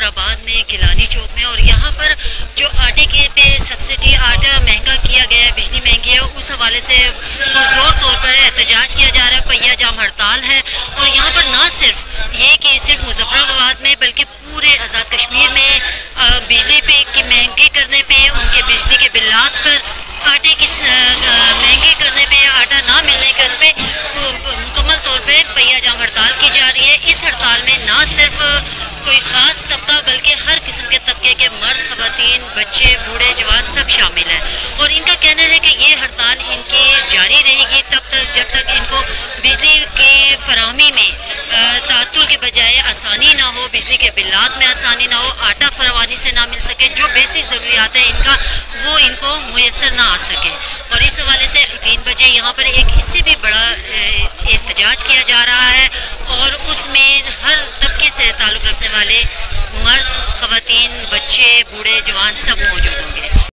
मुजफ्फराबाद में गिलानी चौक में। और यहाँ पर जो आटे के पे सब्सिडी, आटा महंगा किया गया है, बिजली महंगी है, उस हवाले से पुरजोर तौर पर एहतजाज किया जा रहा है। पहिया जाम हड़ताल है। और यहाँ पर ना सिर्फ ये कि सिर्फ मुजफ्फराबाद में बल्कि पूरे आज़ाद कश्मीर में बिजली पे के महंगे करने पे, उनके बिजली के बिलात पर, आटे की महंगे करने पे, आटा ना मिलने के उस पर मुकम्मल तौर पे पहिया जाम हड़ताल की जा रही है। इस हड़ताल में ना सिर्फ कोई ख़ास तबका बल्कि हर किस्म के तबके के मर्द, ख़वातीन, बच्चे, बूढ़े, जवान सब शामिल हैं। और इनका कहना है कि ये हड़ताल इनकी जारी रहेगी तब तक जब तक इनको बिजली की फराहमी में तातुल के बजाय आसानी ना हो, बिजली के बिलात में आसानी ना हो, आटा फरावानी से ना मिल सके, जो बेसिक ज़रूरियात है इनका वो इनको मुयसर ना आ सके। और इस हवाले से 3 बजे यहाँ पर एक इससे भी बड़ा एहतजाज किया जा रहा है और उसमें हर तबके से ताल्लुक़ रखने वाले मर्द, ख़वातीन, बच्चे, बूढ़े, जवान सब मौजूद होंगे।